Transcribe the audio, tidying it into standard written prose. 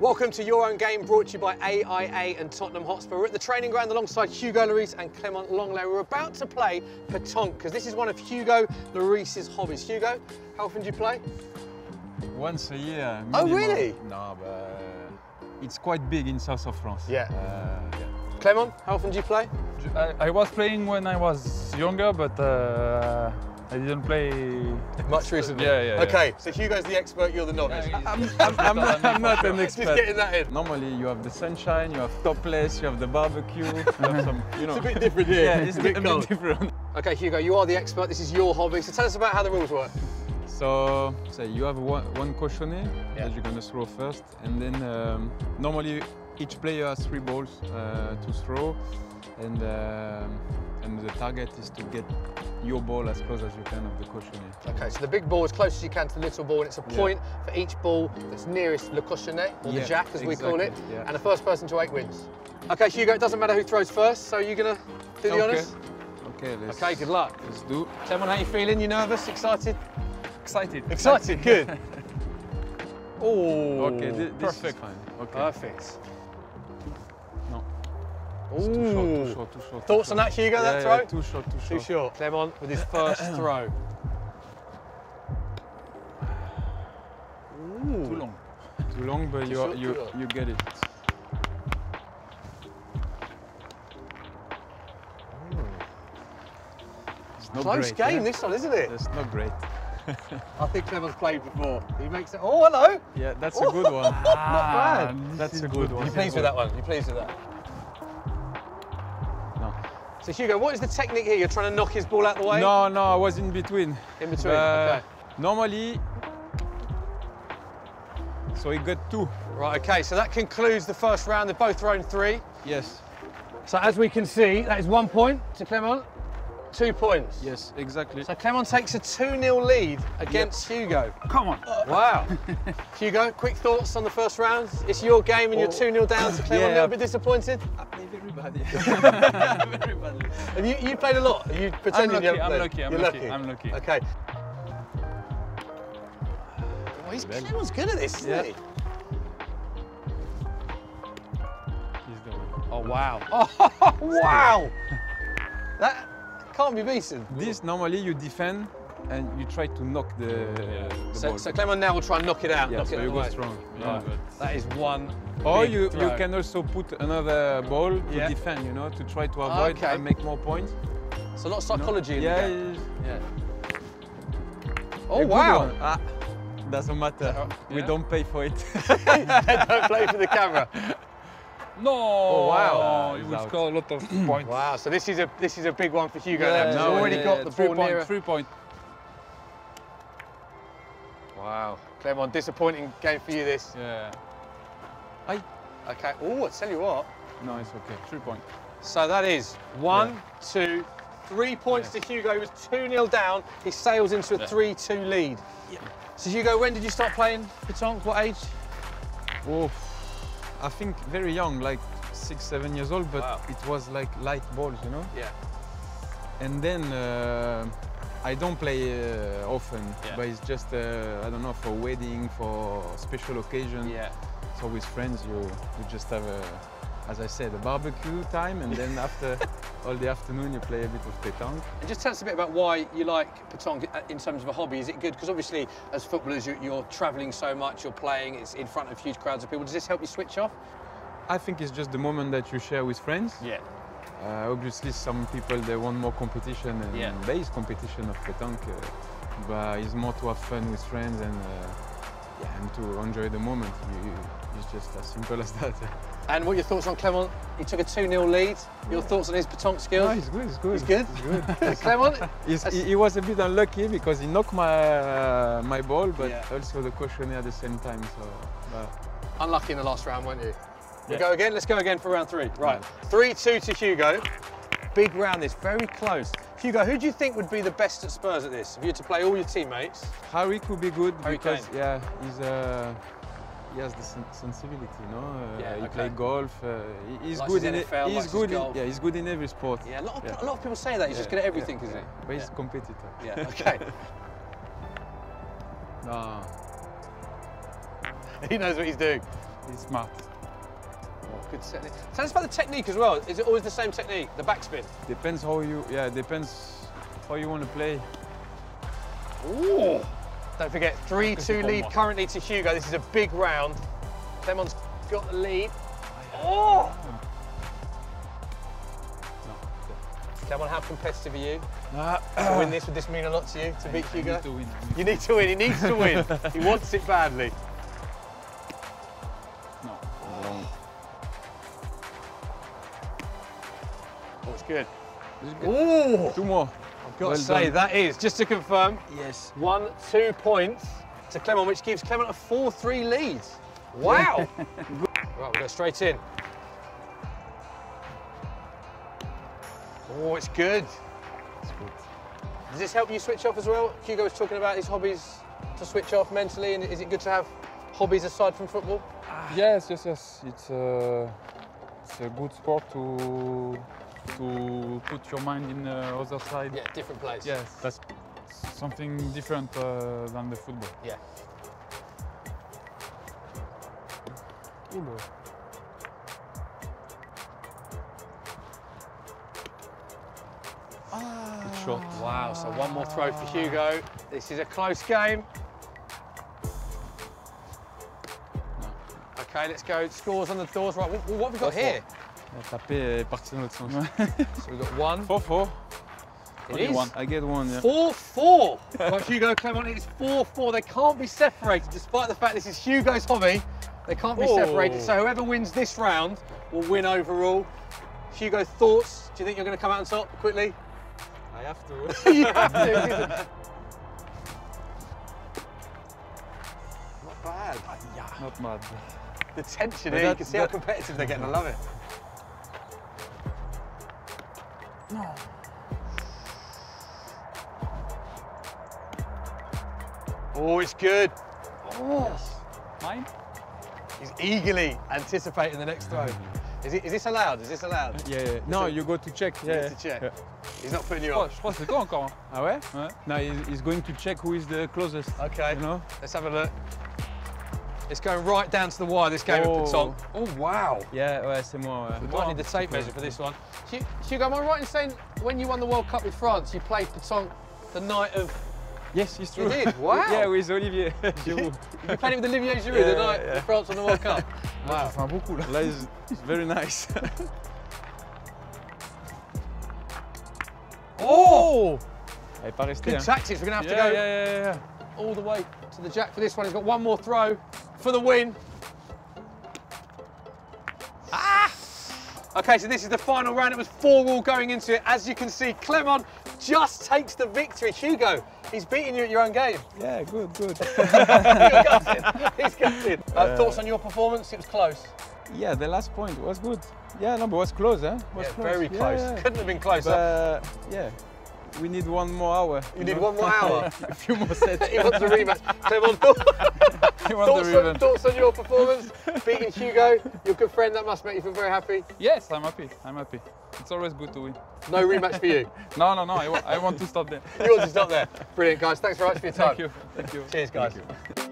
Welcome to Your Own Game, brought to you by AIA and Tottenham Hotspur. We're at the training ground alongside Hugo Lloris and Clement Lenglet. We're about to play pétanque, because this is one of Hugo Lloris's hobbies. Hugo, how often do you play? Once a year. Oh, minimum. really? No, but it's quite big in south of France. Yeah. Yeah. Clement, how often do you play? I was playing when I was younger, but I didn't play Much recently? Yeah. Okay, so Hugo's the expert, you're the novice. I'm not an expert. Just getting that in. Normally you have the sunshine, you have topless, you have the barbecue, you have some, you know. It's a bit different here. Yeah, it's a bit cold. different. Okay, Hugo, you are the expert, this is your hobby, so tell us about how the rules work. So, say you have one cochonnet Yeah. that you're going to throw first, and then normally each player has 3 balls to throw, and the target is to get your ball as close as you can of the cochonnet. Okay, so the big ball as close as you can to the little ball, and it's a point for each ball that's nearest le cochonnet, or the jack as we call it, yeah. and the first person to 8 wins. Okay, Hugo, it doesn't matter who throws first, so you're going to do the honours? Okay, Okay, good luck. Let's do. Clement, how you feeling? You nervous? Excited? Excited. Excited, good. Oh, Okay, this perfect. is fine. Okay. Perfect. No. Ooh. It's too short. Thoughts on that, Hugo, that throw? Too short. Too short. Clement with his first throw. Ooh. Too long. Too long, but short, you too long. you get it. It's not Close great, game, yeah? this one, isn't it? That's not great. I think Clement's played before. He makes it. Oh, hello. Yeah, that's a good one. Not bad. That's a good one. You pleased with that one? You pleased with that? No. So Hugo, what is the technique here? You're trying to knock his ball out the way? No, I was in between. In between, okay. Normally, so he got 2. Right, okay, so that concludes the first round. They've both thrown 3. Yes. So as we can see, that is 1 point to Clement, 2 points. Yes, exactly. So Clement takes a 2-0 lead against Hugo. Come on. Wow. Hugo, quick thoughts on the first round? It's your game and you're 2-0 down to Clement. Yeah. A little bit disappointed? I play very bad. Very badly. And you played a lot? Are you pretending you haven't played? I'm You're lucky. I'm lucky. Okay. Well, Clement's good at this, isn't Yeah. he? He's the one. Oh, wow. Oh, wow. That can't be beaten. This normally you defend and you try to knock the ball. So Clement now will try and knock it out. Yeah, knock so it you out go of the way. strong. Yeah, Yeah. That is one Or big you throw. can also put another ball to Yeah. defend, you know, to try to avoid Okay. and make more points. So a lot of psychology in Yeah. the game. Yeah. A Oh, good wow. one. Ah, doesn't matter. We Yeah. don't pay for it. Don't play for the camera. No. Oh, wow. You He's will out. score a lot of points. Wow, so this is a big one for Hugo Yeah, now. He's no, already got the ball nearer. 3 point. Wow. Clement, disappointing game for you this. Yeah. Okay. Oh, I tell you what. No, it's okay. 3 point. So that is 1, 2, 3 points to Hugo. He was 2-0 down. He sails into a 3-2 lead. Yeah. So Hugo, when did you start playing pétanque? What age? Oh, I think very young, like 6, 7 years old, but Wow. it was like light balls, you know? Yeah. And then I don't play often, Yeah. but it's just, I don't know, for wedding, for special occasion. Yeah. So with friends, you just have, as I said, a barbecue time, and then after all the afternoon, you play a bit of pétanque. And just tell us a bit about why you like pétanque in terms of a hobby. Is it good? Because obviously, as footballers, you're travelling so much, you're playing, it's in front of huge crowds of people. Does this help you switch off? I think it's just the moment that you share with friends. Yeah. Obviously, some people, they want more competition, and Yeah. there is competition of pétanque, but it's more to have fun with friends and to enjoy the moment. It's just as simple as that. And what are your thoughts on Clement? He took a 2-0 lead. Your thoughts on his pétanque skills? No, he's good, he's good. He's good? He's good. Clement? He was a bit unlucky because he knocked my ball, but Yeah. also the cochonnet at the same time. So, Unlucky in the last round, weren't you? We Yeah. go again? Let's go again for round 3. Right. 3-2 to Hugo. Big round this, very close. Hugo, who do you think would be the best at Spurs at this? If you had to play all your teammates? Harry could be good Harry because Kane. he has the sensibility, no? Yeah, He okay. plays golf. He's Likes good his in it. NFL, He's likes his good in golf. he's good in every sport. Yeah, a lot Yeah. of people say that. He's just good at everything, yeah, isn't yeah. he? But he's a competitor. Yeah, okay. No. He knows what he's doing. He's smart. Oh, good technique. Tell us about the technique as well. Is it always the same technique, the backspin? Depends how you, yeah, depends how you want to play. Ooh. Don't forget, 3-2 lead currently to Hugo. This is a big round. Clement's got the lead. Oh! Clement, how competitive are you? To win this, would this mean a lot to you, to beat Hugo? I need to win. You need to win, he needs to win. He wants it badly. No. Oh, it's good. Ooh! 2 more. I've got to say, that is, just to confirm, Yes. 1-2 points to Clement, which gives Clement a 4-3 lead. Wow! Right, we'll go straight in. Oh, it's good. It's good. Does this help you switch off as well? Hugo was talking about his hobbies to switch off mentally, and is it good to have hobbies aside from football? Yes. It's a good sport to put your mind in the other side. Yeah, different place. Yes, that's something different than the football. Yeah. Good shot. Wow, so one more throw for Hugo. This is a close game. Okay, let's go. Scores on the doors. Right, what have we got here? La tapé est parti dans l'autre sens. So we've got 1. 4-4. It is. One. I get 1, yeah. 4-4. Right, Hugo, Clement, it's 4-4. They can't be separated, despite the fact this is Hugo's hobby. They can't be separated. So whoever wins this round will win overall. Hugo, thoughts? Do you think you're going to come out on top quickly? I have to. You have to. Not bad. Not mad. The tension But here, you can see how competitive they're getting. I love it. No. Oh, it's good. Oh. Yes. Mine? He's eagerly anticipating the next throw. Is this allowed? Is this allowed? Yeah. No, you go to check. Yeah. To check. Yeah. He's not putting you Je on. crois que c'est toi encore. Ah ouais? Ouais. No, he's going to check who is the closest. Okay, You know? let's have a look. It's going right down to the wire, this game of Petanque. Oh, wow. Yeah, ouais, c'est moi. Ouais. We might need the tape measure for this one. Hugo, am I right in saying when you won the World Cup with France, you played Petanque the night of... Yes, it's true. You did? Wow. Yeah, with Olivier Giroud. You played it with Olivier Giroud the night yeah. France won the World Cup? Wow. Enfin beaucoup là. Là, it's very nice. Oh! Elle est pas restée. Good Hein. tactics. We're going to have to Yeah, go yeah. all the way to the jack for this one. He's got one more throw for the win. Ah! Okay, so this is the final round. It was 4-4 going into it. As you can see, Clement just takes the victory. Hugo, he's beating you at your own game. Yeah, good. You're gutted. He's gutted. Thoughts on your performance? It was close. Yeah, the last point was good. Yeah, no, but it was close, huh? Was Yeah, close. very close. Yeah. Couldn't have been closer. But, yeah, we need 1 more hour. You need 1 more hour. A few more sets. He wants a rematch. Clement, You want the revenge? thoughts on your performance? Beating Hugo, your good friend, that must make you feel very happy. Yes, I'm happy. It's always good to win. No rematch for you. No, I want to stop there. You want to stop there. Brilliant, guys. Thanks very much for your time. Thank you. Cheers, guys.